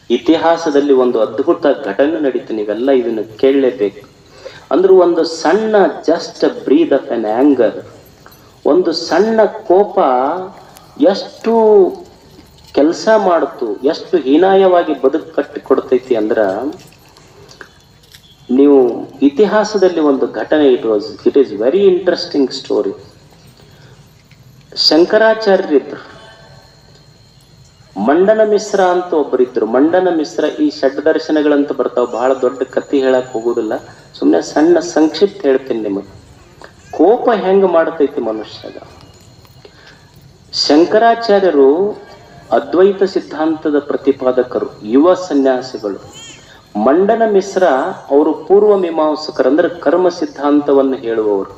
ಇತಿಹಾಸದಲ್ಲಿ ಒಂದು ಅದ್ಭುತ ಘಟನೆ ನಡೀತು, ನೀವೆಲ್ಲ ಇದನ್ನು ಕೇಳಲೇಬೇಕು. ಅಂದ್ರೆ ಒಂದು ಸಣ್ಣ just breath of an anger, ಒಂದು ಸಣ್ಣ ಕೋಪ ಎಷ್ಟು ಕೆಲಸ ಮಾಡ್ತು, ಎಷ್ಟು ಹೀನಾಯವಾಗಿ ಬದುಕು ಕಟ್ಟಿಕೊಡ್ತೈತಿ ಅಂದ್ರ, ನೀವು ಇತಿಹಾಸದಲ್ಲಿ ಒಂದು ಘಟನೆ, it is very interesting story. ಶಂಕರಾಚಾರ್ಯರಿದ್ರು, ಮಂಡನ ಮಿಶ್ರ ಅಂತ ಒಬ್ಬರಿದ್ರು. ಮಂಡನ ಮಿಶ್ರ, ಈ ಷಡ್ ದರ್ಶನಗಳಂತ ಬರ್ತಾವ, ಬಹಳ ದೊಡ್ಡ ಕಥೆ ಹೇಳಕ್ ಹೋಗುದಿಲ್ಲ, ಸುಮ್ಮನೆ ಸಣ್ಣ ಸಂಕ್ಷಿಪ್ತ ಹೇಳ್ತೀನಿ ನಿಮಗೆ. ಕೋಪ ಹೆಂಗ ಮಾಡ್ತೈತಿ ಮನುಷ್ಯಗ. ಶಂಕರಾಚಾರ್ಯರು ಅದ್ವೈತ ಸಿದ್ಧಾಂತದ ಪ್ರತಿಪಾದಕರು, ಯುವ ಸನ್ಯಾಸಿಗಳು. ಮಂಡನ ಮಿಶ್ರ ಅವರು ಪೂರ್ವ ಮೀಮಾಂಸಕರು, ಅಂದ್ರೆ ಕರ್ಮ ಸಿದ್ಧಾಂತವನ್ನು ಹೇಳುವವರು.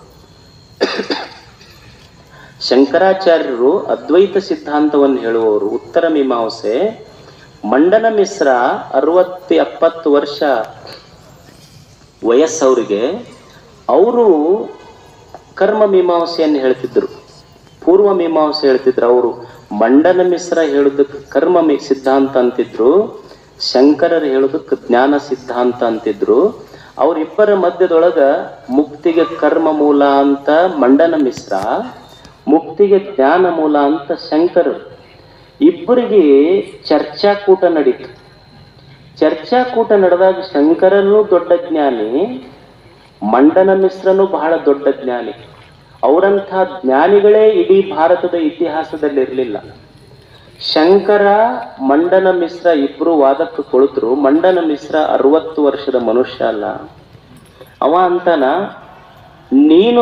ಶಂಕರಾಚಾರ್ಯರು ಅದ್ವೈತ ಸಿದ್ಧಾಂತವನ್ನು ಹೇಳುವವರು, ಉತ್ತರ ಮೀಮಾಂಸೆ. ಮಂಡನ ಮಿಶ್ರ 60-70 ವರ್ಷ ವಯಸ್ಸವರಿಗೆ, ಅವರು ಕರ್ಮ ಮೀಮಾಂಸೆಯನ್ನು ಹೇಳ್ತಿದ್ರು, ಪೂರ್ವ ಮೀಮಾಂಸೆ ಹೇಳ್ತಿದ್ರು. ಅವರು ಮಂಡನ ಮಿಶ್ರ ಹೇಳುದಕ್ಕೆ ಕರ್ಮ ಸಿದ್ಧಾಂತ ಅಂತಿದ್ರು, ಶಂಕರರು ಹೇಳುದಕ್ಕೆ ಜ್ಞಾನ ಸಿದ್ಧಾಂತ ಅಂತಿದ್ರು. ಅವರಿಬ್ಬರ ಮಧ್ಯದೊಳಗ ಮುಕ್ತಿಗೆ ಕರ್ಮ ಮೂಲ ಅಂತ ಮಂಡನ ಮಿಶ್ರ, ಮುಕ್ತಿಗೆ ಜ್ಞಾನ ಮೂಲ ಅಂತ ಶಂಕರರು. ಇಬ್ಬರಿಗೆ ಚರ್ಚಾಕೂಟ ನಡೀತು. ಚರ್ಚಾಕೂಟ ನಡೆದಾಗ ಶಂಕರನು ದೊಡ್ಡ ಜ್ಞಾನಿ, ಮಂಡನ ಮಿಶ್ರನು ಬಹಳ ದೊಡ್ಡ ಜ್ಞಾನಿ. ಅವರಂಥ ಜ್ಞಾನಿಗಳೇ ಇಡೀ ಭಾರತದ ಇತಿಹಾಸದಲ್ಲಿ ಇರಲಿಲ್ಲ. ಶಂಕರ ಮಂಡನ ಮಿಶ್ರ ಇಬ್ರು ವಾದಕ್ಕೆ ಕೊಳಿತರು. ಮಂಡನ ಮಿಶ್ರ 60 ವರ್ಷದ ಮನುಷ್ಯ ಅಲ್ಲ. ಅವ ಅಂತಾನ, ನೀನು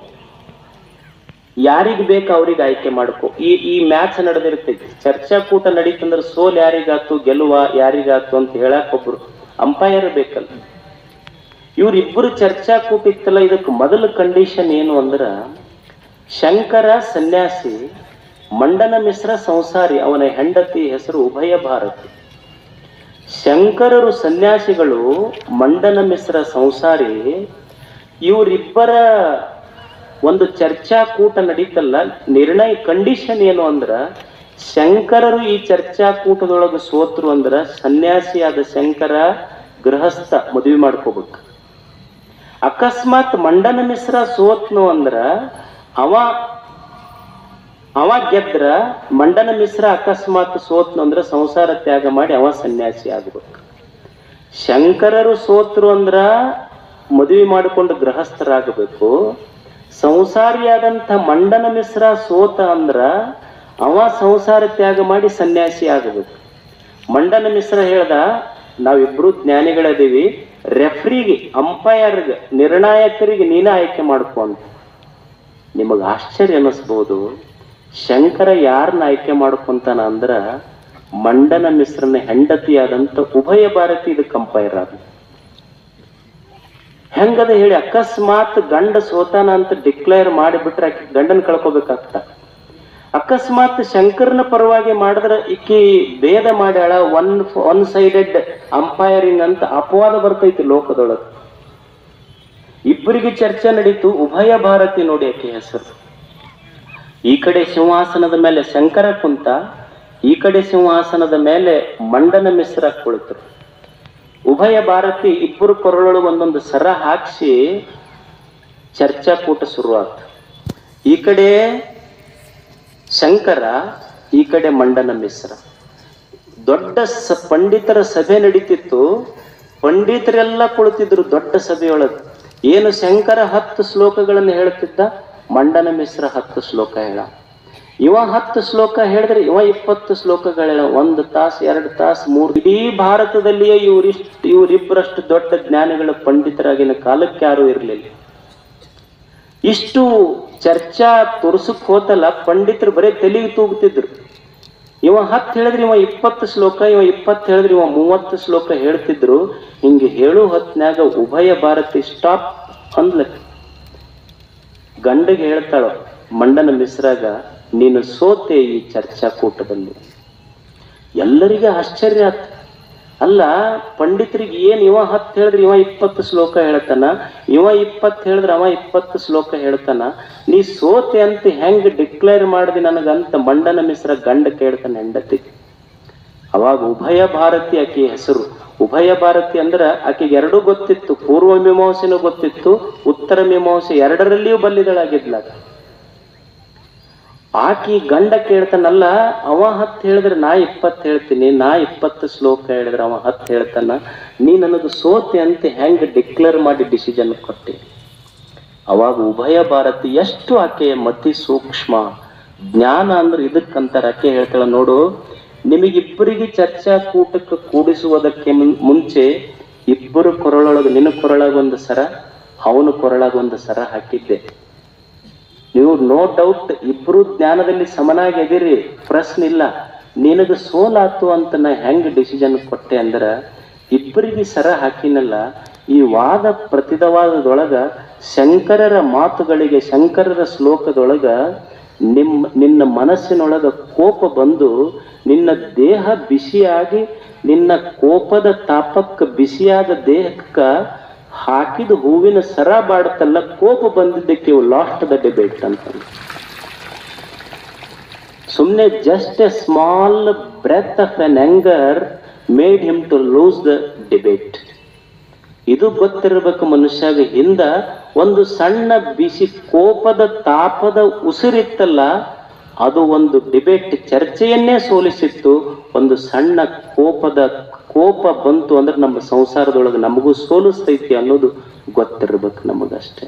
ಯಾರಿಗ್ ಬೇಕು ಅವ್ರಿಗೆ ಆಯ್ಕೆ ಮಾಡ್ಕೊ. ಈ ಮ್ಯಾಚ್ ನಡೆದಿರ್ತೈತಿ, ಚರ್ಚಾಕೂಟ ನಡೀತಂದ್ರೆ ಸೋಲ್ ಯಾರಿಗಾತು ಗೆಲುವ ಯಾರಿಗಾತು ಅಂತ ಹೇಳಕ್ ಒಬ್ರು ಅಂಪೈರ್ ಬೇಕಲ್ಲ. ಇವ್ರಿಬ್ಬರು ಚರ್ಚಾಕೂಟ ಇತ್ತಲ್ಲ, ಇದಕ್ಕೆ ಮೊದಲ ಕಂಡೀಷನ್ ಏನು ಅಂದ್ರ, ಶಂಕರ ಸನ್ಯಾಸಿ, ಮಂಡನ ಮಿಶ್ರ ಸಂಸಾರಿ, ಅವನ ಹೆಂಡತಿ ಹೆಸರು ಉಭಯ ಭಾರತಿ. ಶಂಕರರು ಸನ್ಯಾಸಿಗಳು, ಮಂಡನ ಮಿಶ್ರ ಸಂಸಾರಿ. ಇವರಿಬ್ಬರ ಒಂದು ಚರ್ಚಾಕೂಟ ನಡೀತಲ್ಲ, ನಿರ್ಣಯ ಕಂಡೀಷನ್ ಏನು ಅಂದ್ರ, ಶಂಕರರು ಈ ಚರ್ಚಾಕೂಟದೊಳಗೆ ಸೋತ್ರು ಅಂದ್ರ ಸನ್ಯಾಸಿಯಾದ ಶಂಕರ ಗೃಹಸ್ಥ ಮದುವೆ ಮಾಡ್ಕೋಬೇಕು. ಅಕಸ್ಮಾತ್ ಮಂಡನ ಮಿಶ್ರ ಸೋತ್ನು ಅಂದ್ರ ಅವ ಗೆದ್ರ, ಮಂಡನ ಮಿಶ್ರ ಅಕಸ್ಮಾತ್ ಸೋತ್ನು ಅಂದ್ರ ಸಂಸಾರ ತ್ಯಾಗ ಮಾಡಿ ಅವ ಸನ್ಯಾಸಿ ಆಗ್ಬೇಕು. ಶಂಕರರು ಸೋತ್ರು ಅಂದ್ರ ಮದುವೆ ಮಾಡಿಕೊಂಡು ಗೃಹಸ್ಥರಾಗಬೇಕು. ಸಂಸಾರಿಯಾದಂಥ ಮಂಡನ ಮಿಶ್ರ ಸೋತ ಅಂದ್ರ ಅವ ಸಂಸಾರ ತ್ಯಾಗ ಮಾಡಿ ಸನ್ಯಾಸಿ ಆಗಬೇಕು. ಮಂಡನ ಮಿಶ್ರ ಹೇಳ್ದ, ನಾವಿಬ್ರು ಜ್ಞಾನಿಗಳದೀವಿ, ರೆಫ್ರಿಗೆ, ಅಂಪೈರ್ಗೆ, ನಿರ್ಣಾಯಕರಿಗೆ ನೀನ ಆಯ್ಕೆ ಮಾಡ್ಕೊಂತ. ನಿಮಗ ಆಶ್ಚರ್ಯ ಅನ್ನಿಸ್ಬೋದು, ಶಂಕರ ಯಾರನ್ನ ಆಯ್ಕೆ ಮಾಡ್ಕೊಂತಾನ ಅಂದ್ರ ಮಂಡನ ಮಿಶ್ರನ ಹೆಂಡತಿಯಾದಂತ ಉಭಯ ಭಾರತಿ ಇದಕ್ಕೆ ಅಂಪೈರ್ ಆದ. ಹೆಂಗದ ಹೇಳಿ, ಅಕಸ್ಮಾತ್ ಗಂಡ ಸೋತಾನ ಅಂತ ಡಿಕ್ಲೇರ್ ಮಾಡಿಬಿಟ್ರೆ ಆಕಿ ಗಂಡನ ಕಳ್ಕೊಬೇಕಾಗ್ತ. ಅಕಸ್ಮಾತ್ ಶಂಕರನ ಪರವಾಗಿ ಮಾಡಿದ್ರೆ ಈಕಿ ಭೇದ ಮಾಡ್ಯಾಳ, ಒನ್ ಸೈಡೆಡ್ ಅಂಪೈರಿಂಗ್ ಅಂತ ಅಪವಾದ ಬರ್ತೈತಿ ಲೋಕದೊಳಗೆ. ಇಬ್ಬರಿಗೆ ಚರ್ಚೆ ನಡೀತು. ಉಭಯ ಭಾರತಿ ನೋಡಿ ಆಕೆ ಹೆಸರು. ಈ ಕಡೆ ಸಿಂಹಾಸನದ ಮೇಲೆ ಶಂಕರ ಕುಂತ, ಈ ಕಡೆ ಸಿಂಹಾಸನದ ಮೇಲೆ ಮಂಡನ ಮಿಶ್ರ ಕುಳಿತರು. ಉಭಯ ಭಾರತಿ ಇಬ್ಬರು ಕೊರಳೊಳಗೆ ಒಂದೊಂದು ಸರ ಹಾಕಿಸಿ ಚರ್ಚಾಕೂಟ ಶುರುವಾತ. ಈ ಕಡೆ ಶಂಕರ, ಈ ಕಡೆ ಮಂಡನ ಮಿಶ್ರ. ದೊಡ್ಡ ಪಂಡಿತರ ಸಭೆ ನಡೀತಿತ್ತು. ಪಂಡಿತರೆಲ್ಲ ಕುಳಿತಿದ್ರು ದೊಡ್ಡ ಸಭೆಯೊಳಗೆ. ಏನು ಶಂಕರ 10 ಶ್ಲೋಕಗಳನ್ನು ಹೇಳ್ತಿದ್ದ, ಮಂಡನ ಮಿಶ್ರ 10 ಶ್ಲೋಕ ಹೇಳ. ಇವ 10 ಶ್ಲೋಕ ಹೇಳಿದ್ರೆ ಇವ 20 ಶ್ಲೋಕಗಳ. 1 ತಾಸು 2 ತಾಸು 3. ಇಡೀ ಭಾರತದಲ್ಲಿಯೇ ಇವರಿಬ್ಬರಷ್ಟು ದೊಡ್ಡ ಜ್ಞಾನಿಗಳ ಪಂಡಿತರಾಗಿನ ಕಾಲಕ್ಕೆ ಯಾರು ಇರಲಿಲ್ಲ. ಇಷ್ಟು ಚರ್ಚಾ ತೋರ್ಸಕ್ ಹೋತಲ್ಲ, ಪಂಡಿತರು ಬರೀ ತಲೆಗೆ ತೂಗುತ್ತಿದ್ರು. ಇವ 10 ಹೇಳಿದ್ರೆ ಇವ 20 ಶ್ಲೋಕ, ಇವ 20 ಹೇಳಿದ್ರೆ ಇವ 30 ಶ್ಲೋಕ ಹೇಳ್ತಿದ್ರು. ಹಿಂಗೆ ಹೇಳು ಹೊತ್ನ್ಯಾಗ ಉಭಯ ಭಾರತಿ ಸ್ಟಾಪ್ ಅಂದ್ಲಕ್ಕೆ. ಗಂಡಿಗೆ ಹೇಳ್ತಾಳ ಮಂಡನ ಮಿಶ್ರಾಗ, ನೀನು ಸೋತೆ ಈ ಚರ್ಚಾಕೂಟದಲ್ಲಿ. ಎಲ್ಲರಿಗೆ ಆಶ್ಚರ್ಯ ಆತ. ಅಲ್ಲ, ಪಂಡಿತರಿಗೆ ಏನ್ ಇವ 10 ಹೇಳಿದ್ರೆ ಇವ 20 ಶ್ಲೋಕ ಹೇಳ್ತಾನ, ಇವ 20 ಹೇಳಿದ್ರೆ ಅವ 20 ಶ್ಲೋಕ ಹೇಳ್ತಾನ, ನೀ ಸೋತೆ ಅಂತ ಹೆಂಗ್ ಡಿಕ್ಲೇರ್ ಮಾಡಿದಿ ನನಗಂತ ಮಂಡನ ಮಿಶ್ರ ಗಂಡ ಕೇಳ್ತಾನೆ ಹೆಂಡತಿ. ಅವಾಗ ಉಭಯ ಭಾರತಿ ಆಕೆ ಹೆಸರು. ಉಭಯ ಭಾರತಿ ಅಂದ್ರೆ ಆಕೆಗೆ ಎರಡೂ ಗೊತ್ತಿತ್ತು, ಪೂರ್ವ ಮೀಮಾಂಸೆನೂ ಗೊತ್ತಿತ್ತು, ಉತ್ತರ ಮೀಮಾಂಸೆ ಎರಡರಲ್ಲಿಯೂ ಬಲ್ಲಿದಳಾಗಿದ್ಲ. ಆಕಿ ಗಂಡ ಕೇಳ್ತಾನಲ್ಲ, ಅವ 10 ಹೇಳಿದ್ರೆ ನಾ 20 ಹೇಳ್ತೀನಿ, ನಾ 20 ಶ್ಲೋಕ ಹೇಳಿದ್ರೆ ಅವ 10 ಹೇಳ್ತಾನ, ನೀ ನನಗೆ ಸೋತೆ ಅಂತ ಹೆಂಗ್ ಡಿಕ್ಲೇರ್ ಮಾಡಿ ಡಿಸಿಷನ್ ಕೊಟ್ಟೆ. ಅವಾಗ ಉಭಯ ಭಾರತಿ ಎಷ್ಟು ಆಕೆಯ ಮತಿ ಸೂಕ್ಷ್ಮ. ಜ್ಞಾನ ಅಂದ್ರೆ ಇದಕ್ಕಂತಾರ. ಆಕೆ ಹೇಳ್ತಾಳ, ನೋಡು, ನಿಮಗಿಬ್ಬರಿಗೆ ಚರ್ಚಾ ಕೂಟಕ್ಕೆ ಕೂಡಿಸುವುದಕ್ಕೆ ಮುಂಚೆ ಇಬ್ಬರು ಕೊರಳೊಳಗೆ, ನಿನ್ನ ಕೊರಳಾಗ ಒಂದು ಸರ, ಅವನು ಕೊರಳಾಗ ಒಂದು ಸರ ಹಾಕಿದ್ದೆ. ನೀವು ನೋ ಡೌಟ್ ಇಬ್ರು ಜ್ಞಾನದಲ್ಲಿ ಸಮನಾಗಿ ಅದಿರಿ, ಪ್ರಶ್ನೆ ಇಲ್ಲ. ನಿನಗೆ ಸೋಲಾತು ಅಂತ ನಾ ಹೆಂಗ್ ಡಿಸಿಷನ್ ಕೊಟ್ಟೆ ಅಂದ್ರ, ಇಬ್ಬರಿಗೆ ಸರ ಹಾಕಿನಲ್ಲ, ಈ ವಾದ ಪ್ರತಿವಾದದೊಳಗ ಶಂಕರರ ಮಾತುಗಳಿಗೆ, ಶಂಕರರ ಶ್ಲೋಕದೊಳಗ ನಿನ್ನ ಮನಸ್ಸಿನೊಳಗ ಕೋಪ ಬಂದು ನಿನ್ನ ದೇಹ ಬಿಸಿಯಾಗಿ, ನಿನ್ನ ಕೋಪದ ತಾಪಕ್ಕೆ ಬಿಸಿಯಾದ ದೇಹಕ್ಕ ಹಾಕಿದ ಹೂವಿನ ಸರ ಬಾಡುತ್ತಲ್ಲ, ಕೋಪ ಬಂದಿದ್ದಕ್ಕೆ ಯು ಲಾಸ್ಟ್ ದ ಡಿಬೇಟ್ ಅಂತ. ಸುಮ್ಮನೆ just a small breath of an anger made him to lose the debate. ಇದು ಗೊತ್ತಿರಬೇಕು ಮನುಷ್ಯಾಗ. ಹಿಂದ ಒಂದು ಸಣ್ಣ ಬಿಸಿ ಕೋಪದ ತಾಪದ ಉಸಿರಿತ್ತಲ್ಲ, ಅದು ಒಂದು ಡಿಬೇಟ್ ಚರ್ಚೆಯನ್ನೇ ಸೋಲಿಸಿತ್ತು. ಒಂದು ಸಣ್ಣ ಕೋಪ ಬಂತು ಅಂದ್ರೆ ನಮ್ಮ ಸಂಸಾರದೊಳಗೆ ನಮಗೂ ಸೋಲಿಸ್ತೈತಿ ಅನ್ನೋದು ಗೊತ್ತಿರ್ಬೇಕು ನಮಗಷ್ಟೇ.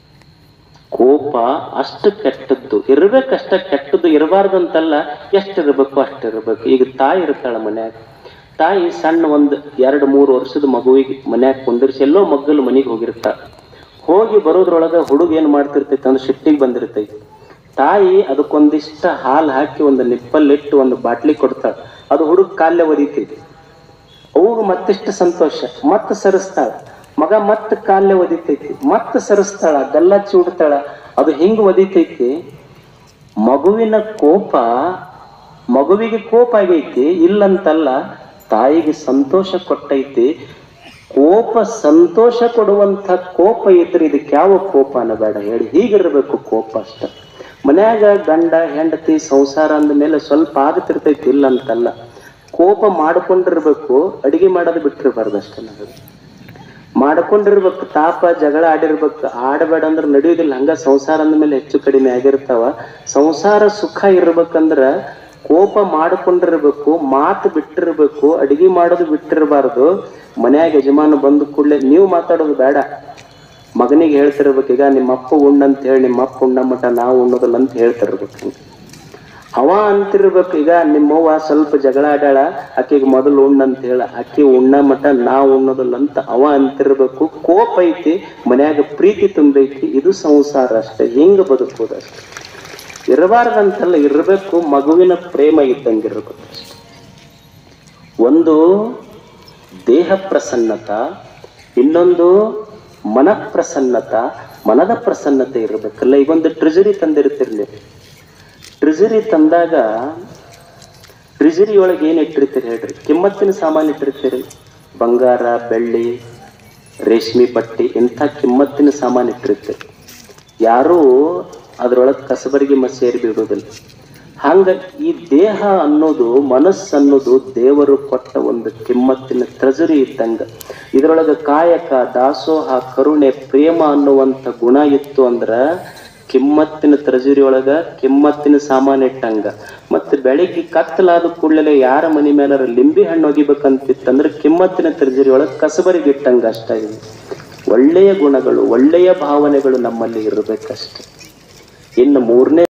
ಕೋಪ ಅಷ್ಟು ಕೆಟ್ಟದ್ದು ಇರ್ಬೇಕಷ್ಟ, ಕೆಟ್ಟದ್ದು ಇರಬಾರ್ದಂತಲ್ಲ, ಎಷ್ಟಿರ್ಬೇಕು ಅಷ್ಟಿರ್ಬೇಕು. ಈಗ ತಾಯಿ ಇರ್ತಾಳ ಮನ್ಯಾಗ, ತಾಯಿ ಸಣ್ಣ ಒಂದು 2-3 ವರ್ಷದ ಮಗುವಿಗೆ ಮನ್ಯಾಗ ಕುಂದಿರ್ಸಿ ಎಲ್ಲೋ ಮಗ್ಗಲು ಮನೆಗೆ ಹೋಗಿರ್ತಾಳ. ಹೋಗಿ ಬರೋದ್ರೊಳಗ ಹುಡುಗ ಏನ್ ಮಾಡ್ತಿರ್ತೈತಿ ಅಂದ್ರೆ ಸಿಟ್ಟಿಗೆ ಬಂದಿರ್ತೈತಿ. ತಾಯಿ ಅದಕ್ಕೊಂದಿಷ್ಟ ಹಾಲು ಹಾಕಿ ಒಂದು ನಿಪ್ಪಲ್ಲಿಟ್ಟು ಒಂದು ಬಾಟ್ಲಿ ಕೊಡ್ತಾಳ. ಅದು ಹುಡುಗ ಕಾಲೇ ಒದಿತೈತಿ. ಅವ್ರು ಮತ್ತಿಷ್ಟು ಸಂತೋಷ, ಮತ್ತೆ ಸರಿಸ್ತಾಳ. ಮಗ ಮತ್ತೆ ಕಾಲೇ ಒದಿತೈತಿ, ಮತ್ತೆ ಸರಿಸ್ತಾಳ, ಗಲ್ಲ ಚೂಡ್ತಾಳ. ಅದು ಹಿಂಗ್ ಒದಿತೈತಿ. ಮಗುವಿನ ಕೋಪ, ಮಗುವಿಗೆ ಕೋಪ ಆಗೈತಿ ಇಲ್ಲಂತಲ್ಲ, ತಾಯಿಗೆ ಸಂತೋಷ ಕೊಟ್ಟೈತಿ. ಕೋಪ ಸಂತೋಷ ಕೊಡುವಂತ ಕೋಪ ಇದ್ರೆ ಇದಕ್ಕೆ ಯಾವ ಕೋಪ ಅನ್ನಬೇಡ ಹೇಳಿ. ಹೀಗಿರ್ಬೇಕು ಕೋಪ ಅಷ್ಟ. ಮನ್ಯಾಗ ಗಂಡ ಹೆಂಡತಿ ಸಂಸಾರ ಅಂದ ಮೇಲೆ ಸ್ವಲ್ಪ ಆಗತಿರ್ತೈತಿ ಇಲ್ಲಂತಲ್ಲ. ಕೋಪ ಮಾಡ್ಕೊಂಡಿರ್ಬೇಕು, ಅಡಿಗೆ ಮಾಡೋದು ಬಿಟ್ಟಿರ್ಬಾರ್ದು ಅಷ್ಟೇ. ನಾವು ಮಾಡ್ಕೊಂಡಿರ್ಬೇಕು, ತಾಪ ಜಗಳ ಆಡಿರ್ಬೇಕು. ಆಡಬೇಡ ಅಂದ್ರೆ ನಡೆಯುವುದಿಲ್ಲ. ಹಂಗ ಸಂಸಾರ ಅಂದ ಮೇಲೆ ಹೆಚ್ಚು ಕಡಿಮೆ ಆಗಿರ್ತಾವ. ಸಂಸಾರ ಸುಖ ಇರ್ಬೇಕಂದ್ರ ಕೋಪ ಮಾಡ್ಕೊಂಡಿರ್ಬೇಕು, ಮಾತು ಬಿಟ್ಟಿರ್ಬೇಕು, ಅಡಿಗೆ ಮಾಡೋದು ಬಿಟ್ಟಿರ್ಬಾರ್ದು. ಮನ್ಯಾಗ ಯಜಮಾನ ಬಂದ ಕೂಡಲೇ ನೀವು ಮಾತಾಡೋದು ಬೇಡ. ಮಗನಿಗೆ ಹೇಳ್ತಿರ್ಬೇಕು, ಈಗ ನಿಮ್ಮ ಅಪ್ಪ ಉಣ್ಣಂತ ಹೇಳಿ, ನಿಮ್ಮ ಅಪ್ಪ ಉಣ್ಣ ಮಟ ನಾವು ಉಣ್ಣೋದಿಲ್ಲ ಅಂತ ಹೇಳ್ತಿರ್ಬೇಕು. ಅವ ಅಂತಿರ್ಬೇಕು, ಈಗ ನಿಮ್ಮವ್ವ ಸ್ವಲ್ಪ ಜಗಳ ಆಡ್ಯಾಳ, ಆಕೆಗೆ ಮೊದಲು ಉಣ್ಣಂತ ಹೇಳ, ಆಕೆ ಉಣ್ಣ ಮಟ ನಾವು ಉಣ್ಣೋದಿಲ್ಲ ಅಂತ ಅವ ಅಂತಿರ್ಬೇಕು. ಕೋಪ ಐತಿ, ಮನ್ಯಾಗ ಪ್ರೀತಿ ತುಂಬೈತಿ, ಇದು ಸಂಸಾರ ಅಷ್ಟೇ. ಹಿಂಗ ಬದುಕೋದಷ್ಟೆ. ಇರಬಾರ್ದಂತಲ್ಲ, ಇರಬೇಕು. ಮಗುವಿನ ಪ್ರೇಮ ಇದ್ದಂಗಿರ್ಬೇಕು ಅಷ್ಟೆ. ಒಂದು ದೇಹ ಪ್ರಸನ್ನತ, ಇನ್ನೊಂದು ಮನಃಪ್ರಸನ್ನತ, ಮನದ ಪ್ರಸನ್ನತೆ ಇರಬೇಕಲ್ಲ. ಈಗೊಂದು ಟ್ರೆಜರಿ ತಂದಿರ್ತಿರ್ಲಿ. ಟ್ರೆಜರಿ ತಂದಾಗ ಟ್ರೆಜರಿ ಒಳಗೆ ಏನ್ ಇಟ್ಟಿರ್ತೀರಿ ಹೇಳ್ರಿ? ಕಿಮ್ಮತ್ತಿನ ಸಾಮಾನು ಇಟ್ಟಿರ್ತೀರಿ. ಬಂಗಾರ, ಬೆಳ್ಳಿ, ರೇಷ್ಮೆ ಪಟ್ಟಿ, ಇಂಥ ಕಿಮ್ಮತ್ತಿನ ಸಾಮಾನು ಇಟ್ಟಿರ್ತೀರಿ. ಯಾರೂ ಅದ್ರೊಳಗೆ ಕಸಬರಿಗೆ ಸೇರಿ ಬಿಡೋದಿಲ್ಲ. ಹಂಗ ಈ ದೇಹ ಅನ್ನೋದು, ಮನಸ್ಸನ್ನೋದು ದೇವರು ಕೊಟ್ಟ ಒಂದು ಕಿಮ್ಮತ್ತಿನ ಟ್ರೆಜರಿ ಇದ್ದಂಗ. ಇದ್ರೊಳಗ ಕಾಯಕ, ದಾಸೋಹ, ಕರುಣೆ, ಪ್ರೇಮ ಅನ್ನುವಂಥ ಗುಣ ಇತ್ತು ಅಂದ್ರ ಕಿಮ್ಮತ್ತಿನ ಟ್ರೆಜರಿ ಒಳಗ ಕಿಮ್ಮತ್ತಿನ ಸಾಮಾನು ಇಟ್ಟಂಗ. ಮತ್ತೆ ಬೆಳಿಗ್ಗೆ ಕತ್ತಲಾದ ಕೂಡಲೇ ಯಾರ ಮನೆ ಮೇಲೆ ಲಿಂಬಿ ಹಣ್ಣು ಒಗಿಬೇಕಂತಿತ್ತಂದ್ರೆ ಕಿಮ್ಮತ್ತಿನ ಟ್ರೆಜರಿ ಒಳಗೆ ಕಸಬರಿಗೆ ಇಟ್ಟಂಗ ಅಷ್ಟೇ. ಒಳ್ಳೆಯ ಗುಣಗಳು, ಒಳ್ಳೆಯ ಭಾವನೆಗಳು ನಮ್ಮಲ್ಲಿ ಇರಬೇಕಷ್ಟೆ. ಇನ್ನು ಮೂರನೇ